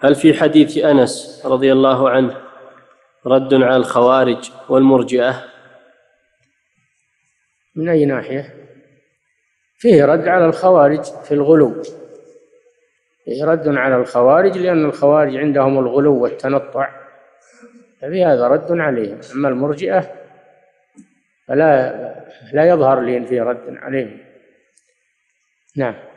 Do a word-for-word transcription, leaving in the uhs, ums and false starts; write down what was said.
هل في حديث أنس رضي الله عنه رد على الخوارج والمرجئة؟ من أي ناحية؟ فيه رد على الخوارج في الغلو، فيه رد على الخوارج لأن الخوارج عندهم الغلو والتنطع، ففي هذا رد عليهم. أما المرجئة فلا لا يظهر لي أن فيه رد عليهم. نعم.